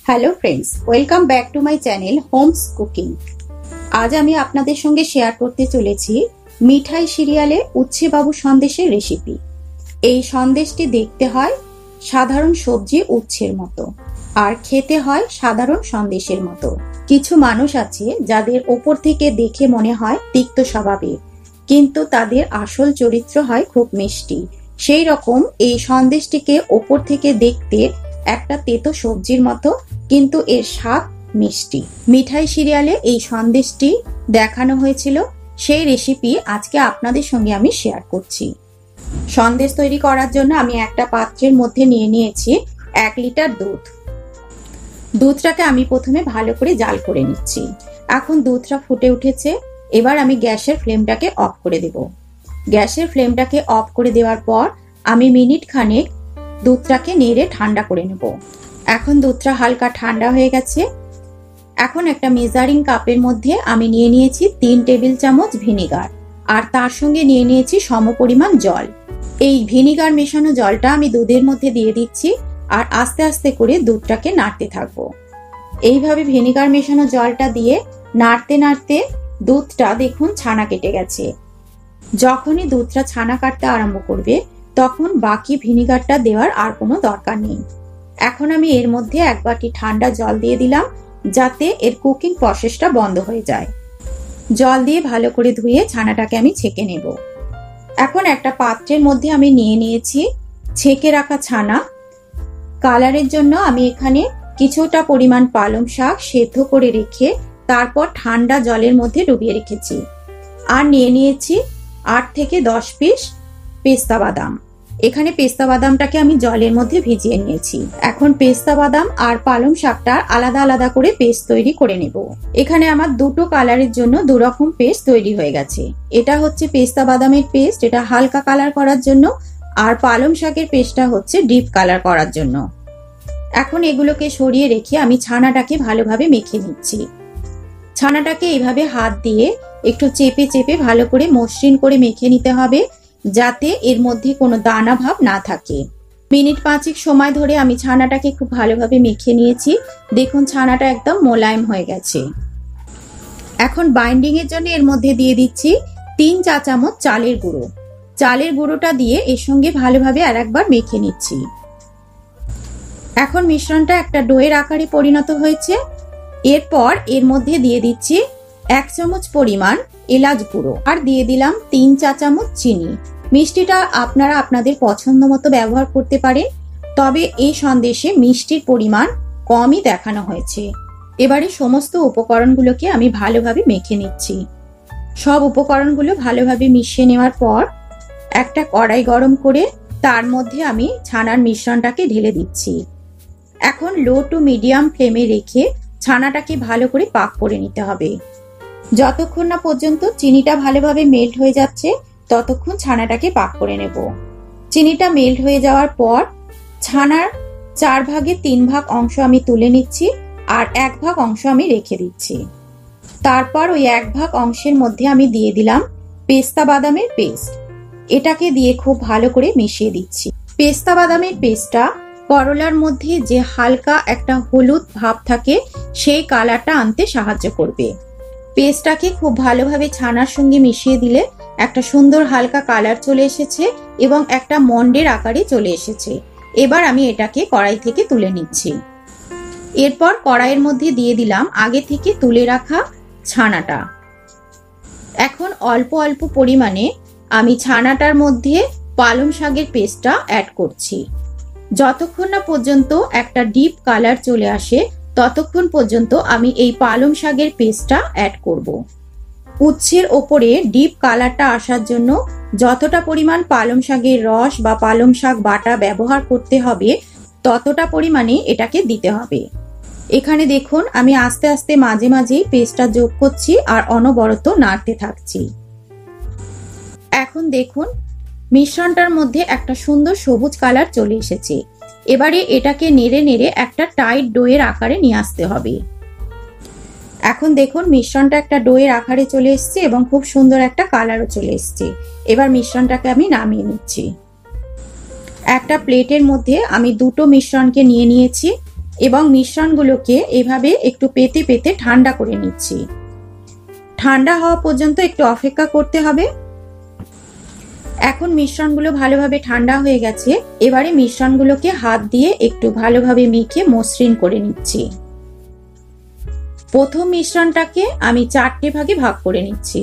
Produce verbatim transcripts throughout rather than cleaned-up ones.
Hello friends, welcome back to my channel homes cooking. আজ আমি আপনাদের সঙ্গে শেয়ার করতে চলেছি মিঠাই সিরিয়ালে উচ্ছে বাবু সন্দেশের রেসিপি। এই সন্দেশটি দেখতে হয় সাধারণ সবজি উচ্ছের মতো আর খেতে হয় সাধারণ সন্দেশের মতো। কিছু মানুষ আছে যাদের ওপর থেকে দেখে মনে হয় তিক্ত স্বভাবের, কিন্তু তাদের আসল চরিত্র হয় খুব মিষ্টি। সেই রকম এই সন্দেশটিকে ওপর থেকে দেখতে একটা তেতো সবজির মতো, কিন্তু এর স্বাদ মিষ্টি। মিঠাই সিরিয়ালে এই সন্দেশটি দেখানো হয়েছিল, সেই রেসিপি আজকে আপনাদের সঙ্গে আমি শেয়ার করছি। সন্দেশ তৈরি করার জন্য আমি একটা পাত্রের মধ্যে নিয়ে নিয়েছি এক লিটার দুধ। দুধটাকে আমি প্রথমে ভালো করে জাল করে নিচ্ছি। এখন দুধটা ফুটে উঠেছে, এবার আমি গ্যাসের ফ্লেমটাকে অফ করে দেব। গ্যাসের ফ্লেমটাকে অফ করে দেওয়ার পর আমি মিনিট খানেক দুধটাকে নেড়ে ঠান্ডা করে নেব। এখন দুধটা হালকা ঠান্ডা হয়ে গেছে। এখন একটা মেজারিং কাপের মধ্যে আমি নিয়ে নিয়েছি তিন টেবিল চামচ ভিনিগার, আর তার সঙ্গে নিয়ে নিয়েছি সমপরিমাণ জল। এই ভিনিগার মেশানো জলটা আমি দুধের মধ্যে দিয়ে দিচ্ছি আর আস্তে আস্তে করে দুধটাকে নাড়তে থাকবো। এইভাবে ভিনিগার মেশানো জলটা দিয়ে নাড়তে নাড়তে দুধটা দেখুন ছানা কেটে গেছে। যখনই দুধটা ছানা কাটতে আরম্ভ করবে তখন বাকি ভিনিগারটা দেওয়ার আর কোনো দরকার নেই। এখন আমি এর মধ্যে এক বাটি ঠান্ডা জল দিয়ে দিলাম, যাতে এর কুকিং প্রসেসটা বন্ধ হয়ে যায়। জল দিয়ে ভালো করে ধুয়ে ছানাটাকে আমি ছেঁকে নেব। এখন একটা পাত্রের মধ্যে আমি নিয়ে নিয়েছি ছেঁকে রাখা ছানা। কালারের জন্য আমি এখানে কিছুটা পরিমাণ পালং শাক সেদ্ধ করে রেখে তারপর ঠান্ডা জলের মধ্যে ডুবিয়ে রেখেছি। আর নিয়ে নিয়েছি আট থেকে দশ পিস পেস্তা বাদাম। এখানে পেস্তা বাদামটাকে আমি জলের মধ্যে ভিজিয়ে নিয়েছি। এখন পেস্তা বাদাম আর পালং শাকটা আলাদা আলাদা করে পেস্ট তৈরি করে নেব। এখানে আমার দুটো কালারের জন্য দু রকম পেস্ট তৈরি হয়ে গেছে। এটা হচ্ছে পেস্তা বাদামের পেস্ট, এটা হালকা কালার করার জন্য, আর পালং শাকের পেস্টটা হচ্ছে ডিপ কালার করার জন্য। এখন এগুলোকে সরিয়ে রেখে আমি ছানাটাকে ভালোভাবে মেখে নিচ্ছি। ছানাটাকে এইভাবে হাত দিয়ে একটু চেপে চেপে ভালো করে মসৃণ করে মেখে নিতে হবে, যাতে এর মধ্যে কোনো দানা ভাব না থাকে। মিনিট পাঁচেক সময় ধরে আমি ছানাটাকে খুব ভালোভাবে মেখে নিয়েছি। দেখুন ছানাটা একদম মোলায়েম হয়ে গেছে। এখন বাইন্ডিং এর জন্য এর মধ্যে দিয়ে দিচ্ছি তিন চা চামচ চালের গুঁড়ো। চালের গুঁড়োটা দিয়ে এর সঙ্গে ভালোভাবে আর একবার মেখে নিচ্ছি। এখন মিশ্রণটা একটা ডোয়ের আকারে পরিণত হয়েছে। এরপর এর মধ্যে দিয়ে দিচ্ছি এক চামচ পরিমাণ এলাচ গুঁড়ো আর দিয়ে দিলাম তিন চা চামচ চিনি। মিষ্টিটা আপনারা আপনাদের পছন্দ মতো ব্যবহার করতে পারেন, তবে এই সন্দেশে মিষ্টির পরিমাণ কমই দেখানো হয়েছে। এবারে সমস্ত উপকরণগুলোকে আমি ভালোভাবে মেখে নিচ্ছি। সব উপকরণগুলো ভালোভাবে মিশিয়ে নেওয়ার পর একটা কড়াই গরম করে তার মধ্যে আমি ছানার মিশ্রণটাকে ঢেলে দিচ্ছি। এখন লো টু মিডিয়াম ফ্লেমে রেখে ছানাটাকে ভালো করে পাক করে নিতে হবে। যতক্ষণ না পর্যন্ত চিনিটা ভালোভাবে মেল্ট হয়ে যাচ্ছে ততক্ষণ ছানাটাকে পাক করে নেব। চিনিটা মেল্ট হয়ে যাওয়ার পর ছানার চার ভাগে তিন ভাগ অংশ আমি তুলে নিচ্ছি আর এক ভাগ অংশ আমি রেখে দিচ্ছি। তারপর ওই এক ভাগ অংশের মধ্যে আমি দিয়ে দিলাম পেস্তা বাদামের পেস্ট। এটাকে দিয়ে খুব ভালো করে মিশিয়ে দিচ্ছি। পেস্তা বাদামের পেস্টটা করলার মধ্যে যে হালকা একটা হলুদ ভাব থাকে সেই কালারটা আনতে সাহায্য করবে। পেস্টটাকে খুব ভালোভাবে ছানার সঙ্গে মিশিয়ে দিলে একটা সুন্দর হালকা কালার চলে এসেছে এবং একটা মন্ডের আকারে চলে এসেছে। এবার আমি এটাকে কড়াই থেকে তুলে নিচ্ছি। এরপর কড়াইয়ের মধ্যে দিয়ে দিলাম আগে থেকে তুলে রাখা ছানাটা। এখন অল্প অল্প পরিমাণে আমি ছানাটার মধ্যে পালং শাকের পেস্টটা অ্যাড করছি। যতক্ষণ না পর্যন্ত একটা ডিপ কালার চলে আসে ততক্ষণ পর্যন্ত আমি এই পালং শাকের পেস্টটা অ্যাড করব। উচ্ছের ওপরে ডিপ কালারটা আসার জন্য যতটা পরিমাণ পালং শাকের রস বা পালং শাক বাটা ব্যবহার করতে হবে ততটা পরিমাণে এটাকে দিতে হবে। এখানে দেখুন আমি আস্তে আস্তে মাঝে মাঝেই পেস্টটা যোগ করছি আর অনবরত নাড়তে থাকছি। এখন দেখুন মিশ্রণটার মধ্যে একটা সুন্দর সবুজ কালার চলে এসেছে। এবারে এটাকে নেড়ে নেড়ে একটা টাইট ডোয়ের আকারে নিয়ে আসতে হবে। এখন দেখুন মিশ্রণটা একটা ডোয়ের আকারে চলে এসেছে এবং খুব সুন্দর একটা কালারও চলে এসেছে। এবার মিশ্রণটাকে আমি নামিয়ে নিচ্ছি। একটা প্লেটের মধ্যে আমি দুটো মিশ্রণকে নিয়ে নিয়েছি। এবং মিশ্রণগুলোকে এভাবে একটু পেতে পেতে ঠান্ডা করে নিচ্ছি। ঠান্ডা হওয়া পর্যন্ত একটু অপেক্ষা করতে হবে। এখন মিশ্রণগুলো ভালোভাবে ঠান্ডা হয়ে গেছে। এবারে মিশ্রণগুলোকে হাত দিয়ে একটু ভালোভাবে মেখে মসৃণ করে নিচ্ছি। প্রথম মিশ্রণটাকে আমি চারটে ভাগে ভাগ করে নিচ্ছি।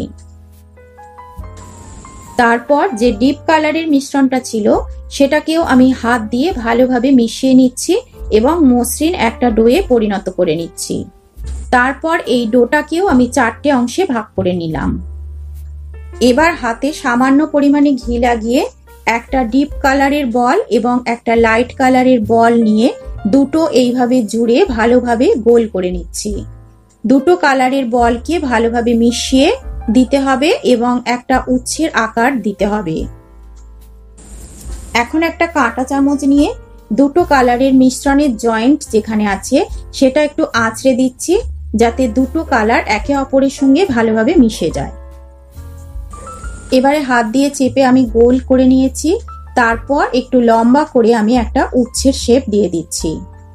তারপর যে ডিপ কালারের মিশ্রণটা ছিল সেটাকেও আমি হাত দিয়ে ভালোভাবে মিশিয়ে নিচ্ছি এবং মসৃণ একটা ডোয়ে পরিণত করে নিচ্ছি। তারপর এই ডোটাকেও আমি চারটে অংশে ভাগ করে নিলাম। এবার হাতে সামান্য পরিমাণে ঘি লাগিয়ে একটা ডিপ কালারের বল এবং একটা লাইট কালারের বল নিয়ে দুটো এইভাবে জুড়ে ভালোভাবে গোল করে নিচ্ছি। দুটো কালারের বলকে ভালোভাবে মিশিয়ে দিতে হবে এবং একটা উচ্ছের আকার দিতে হবে। এখন একটা কাঁটা চামচ নিয়ে দুটো কালারের মিশ্রণের জয়েন্ট যেখানে আছে সেটা একটু আঁচড়ে দিচ্ছি, যাতে দুটো কালার একে অপরের সঙ্গে ভালোভাবে মিশে যায়। এবারে হাত দিয়ে চেপে আমি গোল করে নিয়েছি। তারপর একটু লম্বা করে আমি একটা উচ্ছের শেপ দিয়ে দিচ্ছি।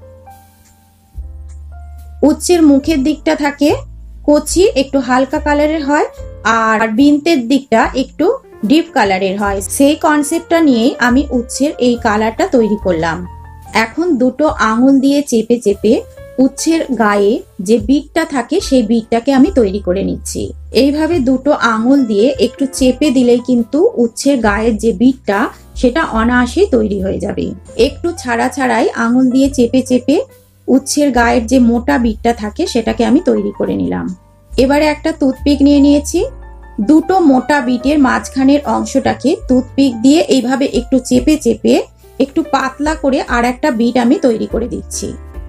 উচ্ছের মুখের দিকটা থাকে কচি, একটু হালকা কালারের হয়, আর বৃন্তের দিকটা একটু ডিপ কালারের হয়। সেই কনসেপ্টটা নিয়েই আমি উচ্ছের এই কালারটা তৈরি করলাম। এখন দুটো আঙুল দিয়ে চেপে চেপে উচ্ছের গায়ে যে বিটটা থাকে সেই বিটটাকে আমি তৈরি করে নিচ্ছি। এইভাবে দুটো আঙুল দিয়ে একটু চেপে দিলেই কিন্তু উচ্ছের গায়ের যে বিটটা সেটা অনায়াসেই তৈরি হয়ে যাবে। একটু ছাড়া ছাড়াই আঙুল দিয়ে চেপে চেপে উচ্ছের গায়ের যে মোটা বিটটা থাকে সেটাকে আমি তৈরি করে নিলাম। এবারে একটা টুথপিক নিয়ে নিয়েছি। দুটো মোটা বিটের মাঝখানের অংশটাকে টুথপিক দিয়ে এইভাবে একটু চেপে চেপে একটু পাতলা করে আর একটা বিট আমি তৈরি করে দিচ্ছি।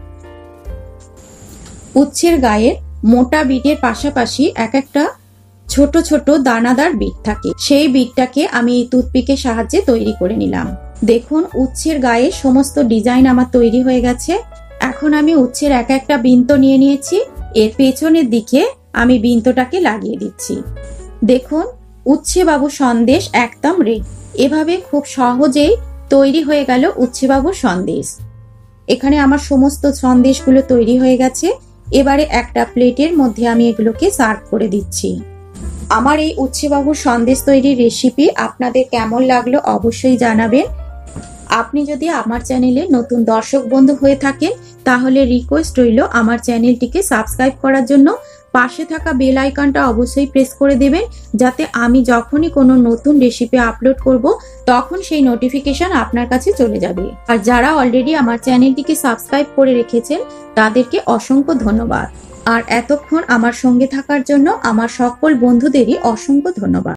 উচ্ছের গায়ের মোটা বিটের পাশাপাশি এক একটা ছোট ছোট দানাদার বিট থাকে, সেই বিটটাকে আমি এই টুথপিকের সাহায্যে তৈরি করে নিলাম। দেখুন উচ্ছের গায়ে সমস্ত ডিজাইন আমার তৈরি হয়ে গেছে। এখন আমি উচ্ছের এক একটা বৃন্ত নিয়ে নিয়েছি। এর পেছনের দিকে আমি বৃন্তটাকে লাগিয়ে দিচ্ছি। দেখুন উচ্ছে বাবু সন্দেশ একদম রেডি। এভাবে খুব সহজেই তৈরি হয়ে গেল উচ্ছে বাবুর সন্দেশ। এখানে আমার সমস্ত সন্দেশগুলো তৈরি হয়ে গেছে। এবারে একটা প্লেটের মধ্যে আমি এগুলোকে সার্ভ করে দিচ্ছি। আমার এই উচ্ছে বাবুর সন্দেশ তৈরির রেসিপি আপনাদের কেমন লাগলো অবশ্যই জানাবেন। আপনি যদি আমার চ্যানেলে নতুন দর্শক বন্ধু হয়ে থাকেন তাহলে রিকোয়েস্ট রইল আমার চ্যানেলটিকে সাবস্ক্রাইব করার জন্য। পাশে থাকা বেল আইকনটা অবশ্যই প্রেস করে দেবেন, যাতে আমি যখনই কোনো নতুন রেসিপি আপলোড করব তখন সেই নোটিফিকেশন আপনার কাছে চলে যাবে। আর যারা অলরেডি আমার চ্যানেলটিকে সাবস্ক্রাইব করে রেখেছেন তাদেরকে অসংখ্য ধন্যবাদ। আর এতক্ষণ আমার সঙ্গে থাকার জন্য আমার সকল বন্ধুদেরই অসংখ্য ধন্যবাদ।